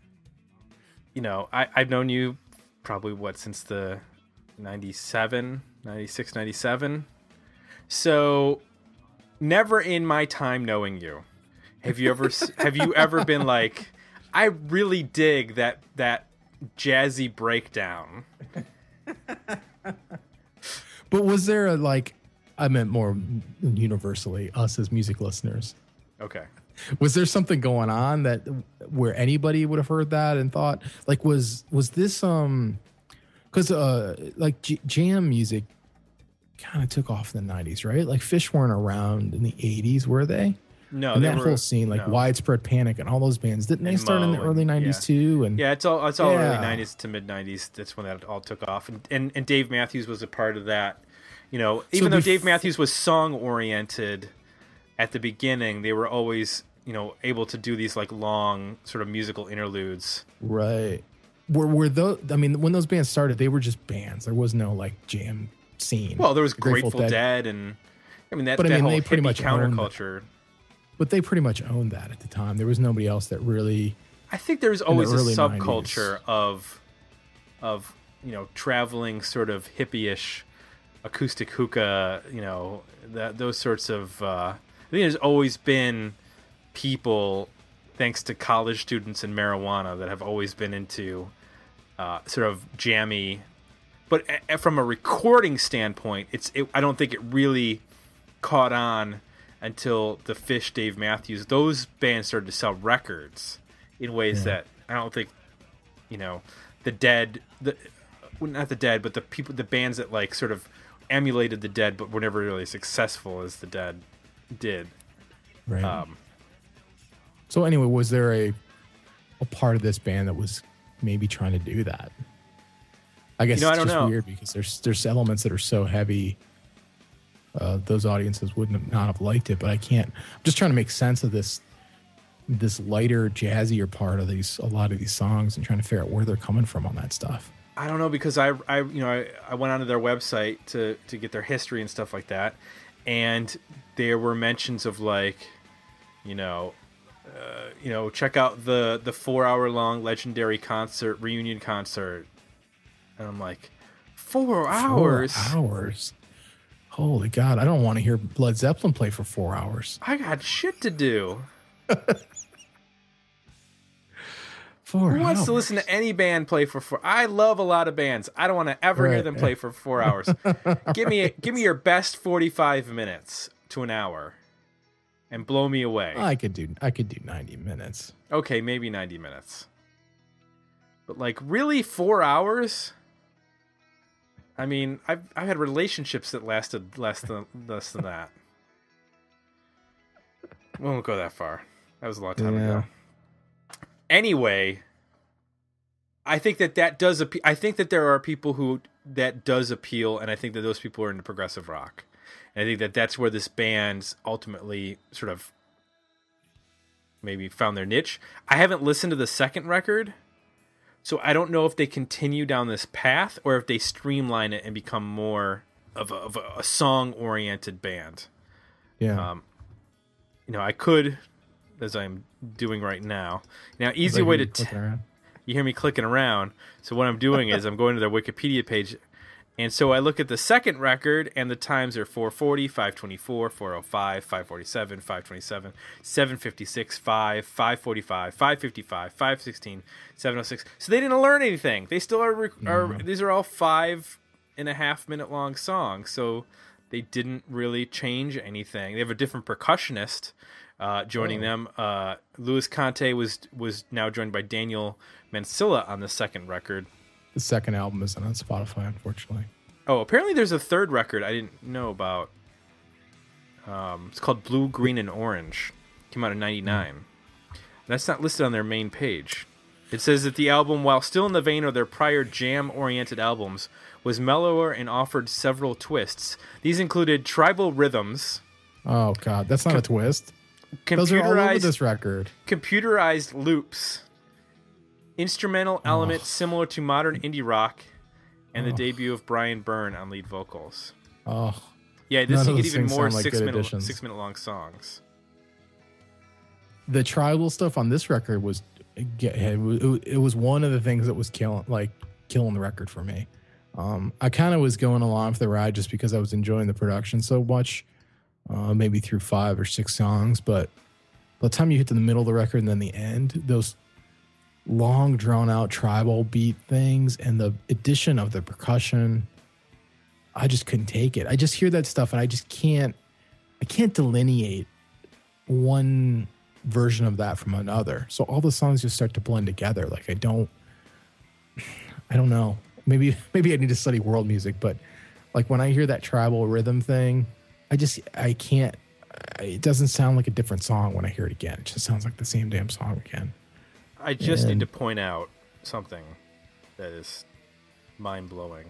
Speaker 2: you know, I, I've known you probably what since the ninety-seven, ninety-six, ninety-seven. So never in my time knowing you have you ever have you ever been like, I really dig that that jazzy breakdown.
Speaker 3: But was there a, like, I meant more universally, us as music listeners.
Speaker 2: Okay.
Speaker 3: Was there something going on that where anybody would have heard that and thought, like, was was this um because uh like J- jam music kind of took off in the nineties, right? Like Fish weren't around in the eighties, were they?
Speaker 2: No,
Speaker 3: and
Speaker 2: they
Speaker 3: that
Speaker 2: were,
Speaker 3: whole scene, like
Speaker 2: no.
Speaker 3: Widespread Panic and all those bands, didn't they
Speaker 2: And
Speaker 3: start in the
Speaker 2: Mo
Speaker 3: early
Speaker 2: and-
Speaker 3: nineties
Speaker 2: yeah.
Speaker 3: too? And
Speaker 2: Yeah, it's all it's all
Speaker 3: Yeah.
Speaker 2: early nineties to mid nineties. That's when that all took off, and and, and Dave Matthews was a part of that. You know, even though
Speaker 3: bef-
Speaker 2: Dave Matthews was song oriented at the beginning, they were always, you know, able to do these like long sort of musical interludes.
Speaker 3: right, were were those? I mean, when those bands started, they were just bands. There was no like jam scene.
Speaker 2: Well, there was Grateful,
Speaker 3: Grateful
Speaker 2: Dead. and I mean that,
Speaker 3: But I
Speaker 2: that
Speaker 3: mean,
Speaker 2: whole
Speaker 3: they pretty
Speaker 2: hippie
Speaker 3: much owned
Speaker 2: counterculture.
Speaker 3: But they pretty much owned that at the time. There was nobody else that really.
Speaker 2: I think there was
Speaker 3: the
Speaker 2: always a
Speaker 3: early
Speaker 2: subculture
Speaker 3: nineties.
Speaker 2: of, of you know, traveling sort of hippie-ish, acoustic hookah, you know, that those sorts of. Uh, I think there's always been people thanks to college students and marijuana that have always been into uh, sort of jammy. But a- from a recording standpoint, it's it, I don't think it really caught on until the Fish, Dave Matthews. Those bands started to sell records in ways yeah. that I don't think, you know, the Dead, the well, not the Dead, but the people, the bands that like sort of emulated the Dead, but were never really successful as the Dead did.
Speaker 3: Right.
Speaker 2: Um,
Speaker 3: so anyway, was there a a part of this band that was maybe trying to do that? I guess
Speaker 2: you know,
Speaker 3: it's
Speaker 2: I don't
Speaker 3: just
Speaker 2: know.
Speaker 3: weird because there's there's elements that are so heavy. Uh, those audiences wouldn't have, not have liked it, but I can't. I'm just trying to make sense of this this lighter, jazzier part of these a lot of these songs and trying to figure out where they're coming from on that stuff.
Speaker 2: I don't know because I, I you know I, I went onto their website to to get their history and stuff like that, and there were mentions of like, you know, uh, you know, check out the the four hour long legendary concert reunion concert. And I'm like, four hours?
Speaker 3: Four hours? Holy God, I don't want to hear Led Zeppelin play for four hours.
Speaker 2: I got shit to do.
Speaker 3: Four
Speaker 2: Who wants
Speaker 3: hours?
Speaker 2: to listen to any band play for four? I love a lot of bands. I don't want to ever
Speaker 3: right.
Speaker 2: hear them play for four hours. give me a, give me your best forty-five minutes to an hour, and blow me away.
Speaker 3: I could do I could do ninety minutes.
Speaker 2: Okay, maybe ninety minutes. But like, really, four hours? I mean, I've I've had relationships that lasted less than less than that. We won't go that far. That was a long time
Speaker 3: Yeah.
Speaker 2: ago. Anyway, I think that that does appeal. I think that there are people who that does appeal, and I think that those people are into progressive rock. And I think that that's where this band ultimately sort of maybe found their niche. I haven't listened to the second record, so I don't know if they continue down this path or if they streamline it and become more of a, of a, a song-oriented band.
Speaker 3: Yeah.
Speaker 2: Um, you know, I could, as I'm doing right now. Now, easy
Speaker 3: I
Speaker 2: way
Speaker 3: hear
Speaker 2: to...
Speaker 3: you clicking around.
Speaker 2: You hear me clicking around. So what I'm doing is I'm going to their Wikipedia page. And so I look at the second record, and the times are four forty, five twenty-four, four oh five, five forty-seven, five twenty-seven, seven fifty-six, five, five forty-five, five fifty-five, five sixteen, seven oh six. So they didn't learn anything. They still are, rec- are
Speaker 3: Mhm.
Speaker 2: these are all five and a half minute long songs. So they didn't really change anything. They have a different percussionist uh, joining
Speaker 3: Oh.
Speaker 2: them. Uh, Louis Conte was was now joined by Daniel Mansilla on the second record.
Speaker 3: The second album isn't on Spotify, unfortunately.
Speaker 2: Oh, apparently there's a third record I didn't know about. Um, it's called Blue, Green, and Orange. Came out in ninety-nine. Mm. That's not listed on their main page. It says that the album, while still in the vein of their prior jam-oriented albums, was mellower and offered several twists. These included tribal rhythms.
Speaker 3: Oh God, that's not
Speaker 2: Com-
Speaker 3: a twist. Those are all over
Speaker 2: Computerized,
Speaker 3: this record.
Speaker 2: computerized loops. Instrumental
Speaker 3: Oh.
Speaker 2: elements similar to modern indie rock. And the
Speaker 3: Oh.
Speaker 2: debut of Brian Byrne on lead vocals.
Speaker 3: Oh,
Speaker 2: Yeah, this
Speaker 3: None
Speaker 2: you
Speaker 3: of
Speaker 2: get
Speaker 3: those
Speaker 2: even
Speaker 3: things
Speaker 2: more
Speaker 3: sound like
Speaker 2: six
Speaker 3: good
Speaker 2: minute
Speaker 3: additions.
Speaker 2: six minute long songs.
Speaker 3: the tribal stuff on this record was it was, it was one of the things that was killing like killing the record for me. Um, I kind of was going along for the ride just because I was enjoying the production so much, uh, maybe through five or six songs. But by the time you hit to the middle of the record and then the end, those long drawn out tribal beat things and the addition of the percussion, I just couldn't take it. I just hear that stuff and I just can't, I can't delineate one version of that from another. So all the songs just start to blend together. Like I don't, I don't know. Maybe, maybe I need to study world music, but like when I hear that tribal rhythm thing, I just, I can't, it doesn't sound like a different song when I hear it again. It just sounds like the same damn song again.
Speaker 2: I just
Speaker 3: And-
Speaker 2: need to point out something that is mind blowing.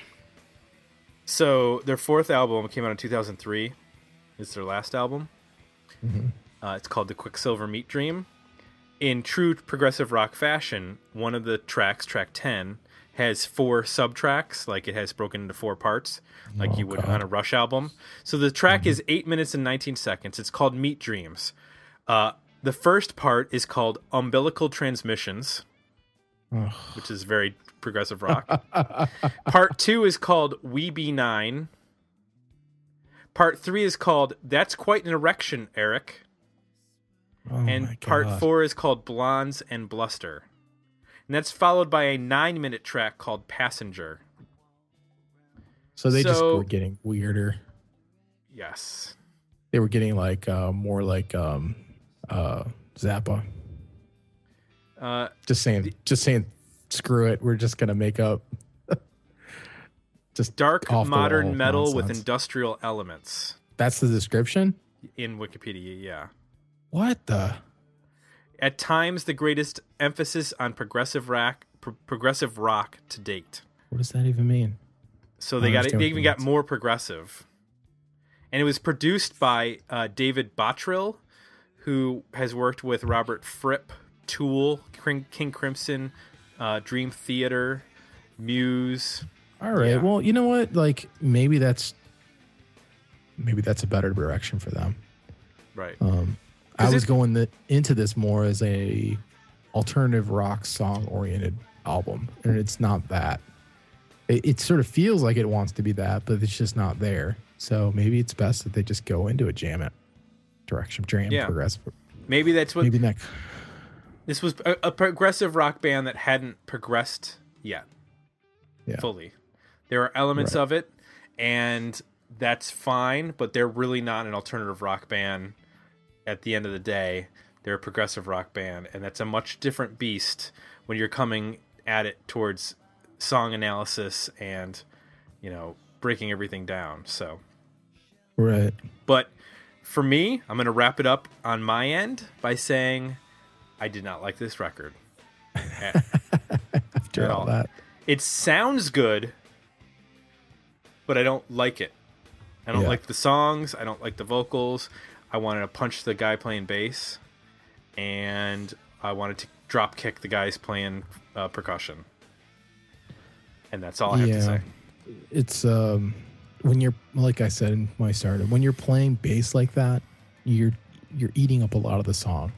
Speaker 2: So their fourth album came out in two thousand three. It's their last album.
Speaker 3: Mhm.
Speaker 2: Uh, it's called The Quicksilver Meat Dream. In true progressive rock fashion, one of the tracks, track ten, has four sub-tracks, like it has broken into four parts, like
Speaker 3: Oh,
Speaker 2: you would
Speaker 3: God.
Speaker 2: on a Rush album. So the track is eight minutes and nineteen seconds. It's called Meat Dreams. Uh, the first part is called Umbilical Transmissions,
Speaker 3: Ugh.
Speaker 2: which is very progressive rock. Part two is called We Be Nine. Part three is called That's Quite an Erection, Eric.
Speaker 3: Oh my
Speaker 2: and part
Speaker 3: God.
Speaker 2: four is called Blondes and Bluster. And that's followed by a nine-minute track called Passenger.
Speaker 3: So they just
Speaker 2: So-
Speaker 3: were getting weirder.
Speaker 2: Yes.
Speaker 3: They were getting like uh, more like um, uh, Zappa.
Speaker 2: Uh,
Speaker 3: Just saying, just saying, screw it. We're just gonna make up. Just
Speaker 2: dark
Speaker 3: off the
Speaker 2: modern
Speaker 3: wall
Speaker 2: metal with
Speaker 3: nonsense.
Speaker 2: industrial elements
Speaker 3: That's the description.
Speaker 2: in Wikipedia, yeah.
Speaker 3: What the?
Speaker 2: At times, the greatest emphasis on progressive rock, pro- progressive rock to date.
Speaker 3: What does that even mean?
Speaker 2: So
Speaker 3: I
Speaker 2: they got
Speaker 3: understand
Speaker 2: they
Speaker 3: what
Speaker 2: even
Speaker 3: it
Speaker 2: got
Speaker 3: means.
Speaker 2: more progressive, and it was produced by uh, David Bottrill, who has worked with Robert Fripp, Tool, King, King Crimson, uh, Dream Theater, Muse.
Speaker 3: All right.
Speaker 2: Yeah.
Speaker 3: Well, you know what? Like maybe that's maybe that's a better direction for them.
Speaker 2: Right.
Speaker 3: Um, I
Speaker 2: 'Cause
Speaker 3: was
Speaker 2: it-
Speaker 3: going the, into this more as a alternative rock song oriented album, and it's not that. It, it sort of feels like it wants to be that, but it's just not there. So maybe it's best that they just go into a jam it direction, jam
Speaker 2: Yeah.
Speaker 3: progressive.
Speaker 2: Maybe that's what
Speaker 3: Maybe next.
Speaker 2: this was a, a progressive rock band that hadn't progressed yet
Speaker 3: Yeah.
Speaker 2: fully. There are elements
Speaker 3: Right.
Speaker 2: of it, and that's fine, but they're really not an alternative rock band. At the end of the day, they're a progressive rock band, and that's a much different beast when you're coming at it towards song analysis and, you know, breaking everything down. So,
Speaker 3: Right.
Speaker 2: but for me, I'm going to wrap it up on my end by saying I did not like this record. At-
Speaker 3: After
Speaker 2: At
Speaker 3: all
Speaker 2: all.
Speaker 3: that.
Speaker 2: it sounds good, but I don't like it. I don't
Speaker 3: Yeah.
Speaker 2: like the songs. I don't like the vocals. I wanted to punch the guy playing bass, and I wanted to drop kick the guys playing uh, percussion. And that's all I have to say.
Speaker 3: It's um when you're like I said when I started, when you're playing bass like that, you're you're eating up a lot of the song.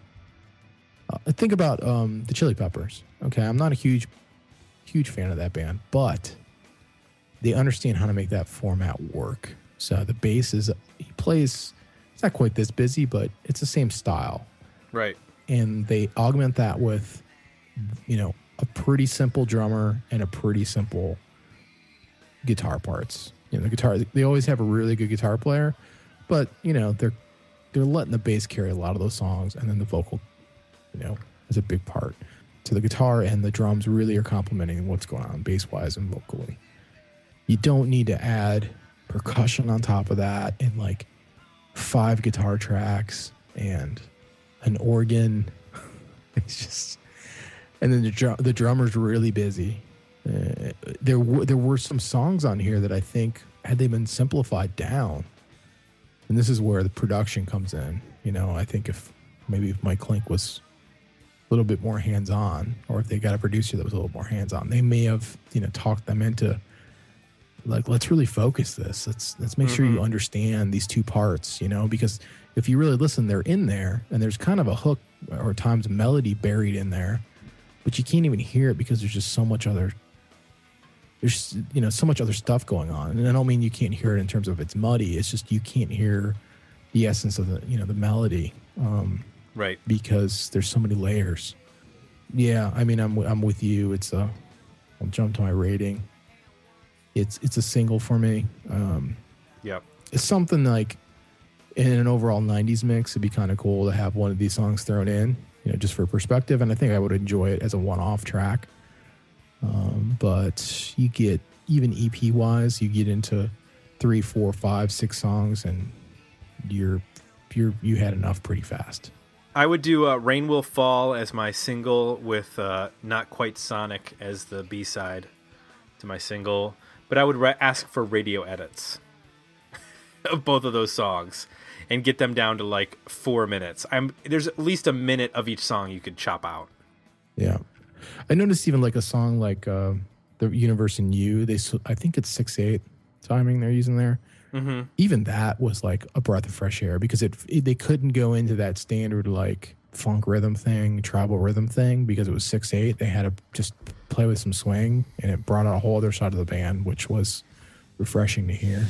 Speaker 3: Uh, think about um the Chili Peppers. Okay, I'm not a huge huge fan of that band, but they understand how to make that format work. So the bass is he plays it's not quite this busy, but it's the same style.
Speaker 2: Right.
Speaker 3: And they augment that with, you know, a pretty simple drummer and a pretty simple guitar parts. You know, the guitar, they always have a really good guitar player, but you know, they're they're letting the bass carry a lot of those songs, and then the vocal, you know, is a big part. So the guitar and the drums really are complementing what's going on bass wise and vocally. You don't need to add percussion on top of that and like five guitar tracks and an organ. It's just, and then the drum, the drummer's really busy. Uh, there were there were some songs on here that I think had they been simplified down, and this is where the production comes in. You know, I think if maybe if Mike Klink was a little bit more hands on, or if they got a producer that was a little more hands on, they may have you know talked them into like let's really focus this. Let's let's make mm-hmm. sure you understand these two parts. You know, because if you really listen, they're in there, and there's kind of a hook or at times a melody buried in there, but you can't even hear it because there's just so much other. There's you know so much other stuff going on, and I don't mean you can't hear it in terms of it's muddy. It's just you can't hear the essence of the you know the melody, um,
Speaker 2: right?
Speaker 3: Because there's so many layers. Yeah, I mean I'm I'm with you. It's a I'll jump to my rating. It's it's a single for me. Um,
Speaker 2: yep.
Speaker 3: It's something like in an overall nineties mix. It'd be kind of cool to have one of these songs thrown in, you know, just for perspective. And I think I would enjoy it as a one-off track. Um, but you get even E P wise, you get into three, four, five, six songs, and you're you're you had enough pretty fast.
Speaker 2: I would do uh, "Rain Will Fall" as my single, with uh, "Not Quite Sonic" as the B side to my single. But I would re- ask for radio edits of both of those songs and get them down to like four minutes. I'm there's at least a minute of each song you could chop out.
Speaker 3: Yeah. I noticed even like a song like uh, The Universe in You, they I think it's six eight timing they're using there.
Speaker 2: Mm-hmm.
Speaker 3: Even that was like a breath of fresh air because it, it they couldn't go into that standard like funk rhythm thing, tribal rhythm thing because it was six eight. They had to just play with some swing, and it brought out a whole other side of the band, which was refreshing to hear.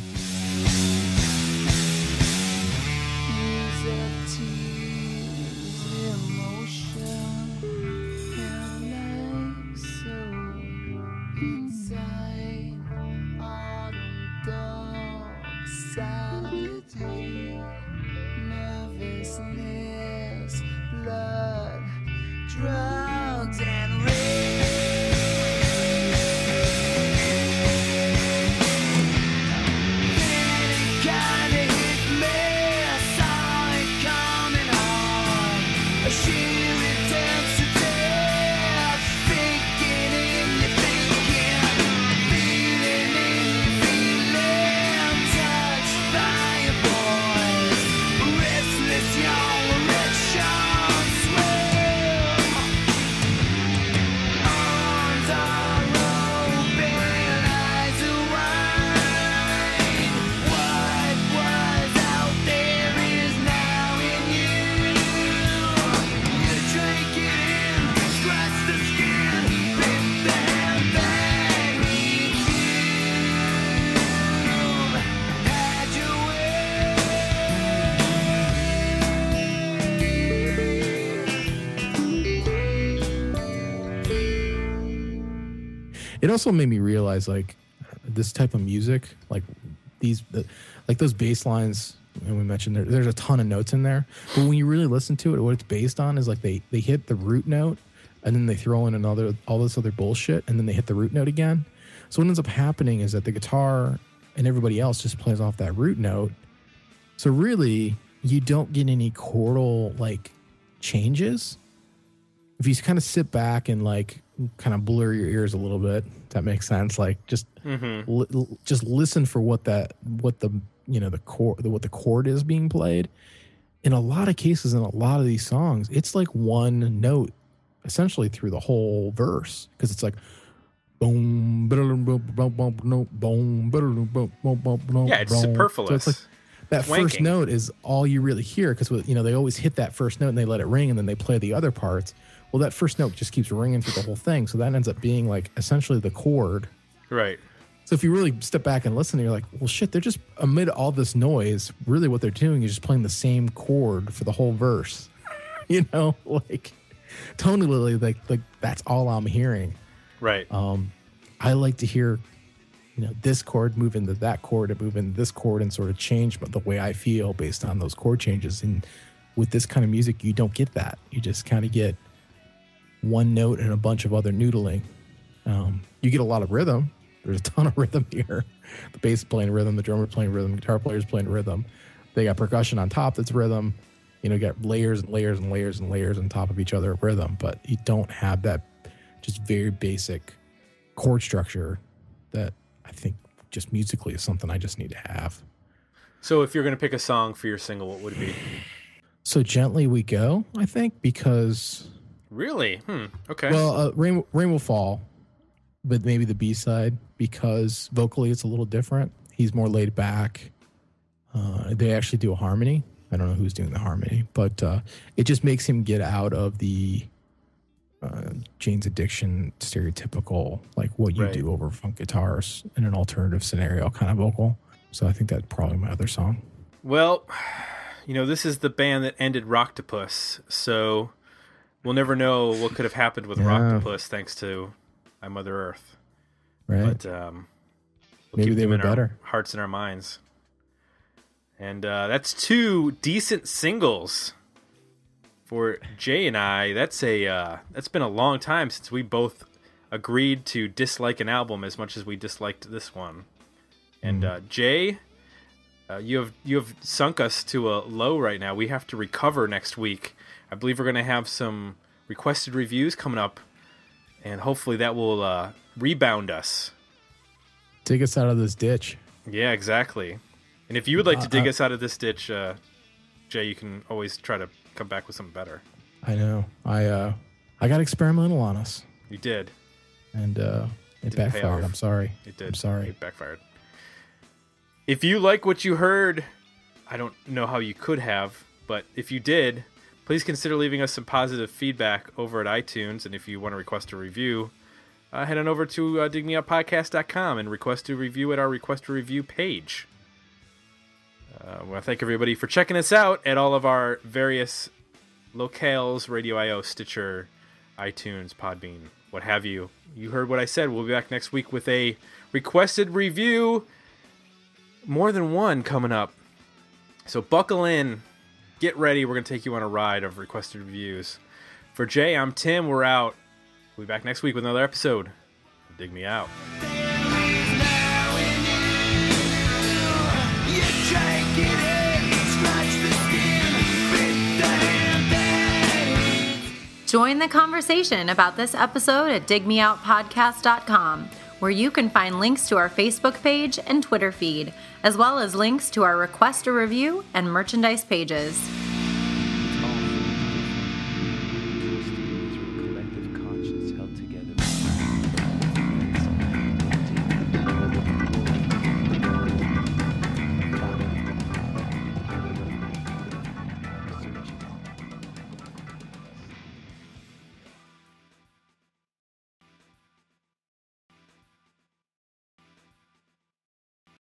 Speaker 3: it also made me realize like this type of music, like these, the, like those bass lines, and we mentioned there, there's a ton of notes in there, but when you really listen to it, what it's based on is like they, they hit the root note and then they throw in another, all this other bullshit, and then they hit the root note again. So what ends up happening is that the guitar and everybody else just plays off that root note. So really, you don't get any chordal like changes. If you kind of sit back and like kind of blur your ears a little bit, if that makes sense. Like just mm-hmm. li- just listen for what that what the you know the chord what the chord is being played. In a lot of cases, in a lot of these songs, it's like one note essentially through the whole verse, because it's like boom, boom, boom, boom, boom, boom, boom, boom.
Speaker 2: Yeah, it's superfluous.
Speaker 3: So it's like that Wanking. First note is all you really hear, because you know they always hit that first note and they let it ring, and then they play the other parts. Well, that first note just keeps ringing through the whole thing, so that ends up being like essentially the chord.
Speaker 2: Right.
Speaker 3: So if you really step back and listen, you're like, well, shit, they're just amid all this noise. Really, what they're doing is just playing the same chord for the whole verse. You know, like tonally, like like that's all I'm hearing.
Speaker 2: Right.
Speaker 3: Um, I like to hear, you know, this chord move into that chord and move into this chord and sort of change the way I feel based on those chord changes. And with this kind of music, you don't get that. You just kind of get one note and a bunch of other noodling. Um, you get a lot of rhythm. There's a ton of rhythm here. The bass is playing rhythm, the drummer playing rhythm, the guitar player's playing rhythm. They got percussion on top that's rhythm. You know, you got layers and layers and layers and layers on top of each other of rhythm, but you don't have that just very basic chord structure that I think just musically is something I just need to have.
Speaker 2: So if you're going to pick a song for your single, what would it be?
Speaker 3: So Gently We Go, I think, because...
Speaker 2: Really? Hmm. Okay.
Speaker 3: Well, uh, Rain, Rain Will Fall, but maybe the B-side, because vocally it's a little different. He's more laid back. Uh, they actually do a harmony. I don't know who's doing the harmony, but uh, it just makes him get out of the uh, Jane's Addiction stereotypical, like what you
Speaker 2: right.
Speaker 3: do over funk guitars in an alternative scenario kind of vocal. So I think that's probably my other song.
Speaker 2: Well, you know, this is the band that ended Rocktopus, so we'll never know what could have happened with yeah. Rocktopus thanks to My Mother Earth.
Speaker 3: Right.
Speaker 2: But um, we'll
Speaker 3: maybe
Speaker 2: keep
Speaker 3: they
Speaker 2: them
Speaker 3: were
Speaker 2: in
Speaker 3: better.
Speaker 2: Our hearts and our minds. And uh, that's two decent singles for Jay and I. That's a uh, that's been a long time since we both agreed to dislike an album as much as we disliked this one. And uh, Jay, uh, you have you have sunk us to a low right now. We have to recover next week. I believe we're going to have some requested reviews coming up, and hopefully that will uh, rebound us.
Speaker 3: Dig us out of this ditch.
Speaker 2: Yeah, exactly. And if you would like to dig
Speaker 3: uh,
Speaker 2: us out of this ditch, uh, Jay, you can always try to come back with something better.
Speaker 3: I know. I uh, I got experimental on us.
Speaker 2: You did.
Speaker 3: And uh, it
Speaker 2: Didn't
Speaker 3: backfired. I'm sorry.
Speaker 2: It did.
Speaker 3: I'm sorry.
Speaker 2: It backfired. If you like what you heard, I don't know how you could have, but if you did, please consider leaving us some positive feedback over at iTunes. And if you want to request a review, uh, head on over to uh, dig me out podcast dot com and request a review at our request a review page. Uh, I want to thank everybody for checking us out at all of our various locales, Radio I O, Stitcher, iTunes, Podbean, what have you. You heard what I said. We'll be back next week with a requested review. More than one coming up. So buckle in. Get ready. We're going to take you on a ride of requested reviews. For Jay, I'm Tim. We're out. We'll be back next week with another episode. Dig Me Out.
Speaker 1: Join the conversation about this episode at dig me out podcast dot com, where you can find links to our Facebook page and Twitter feed, as well as links to our Request a Review and merchandise pages.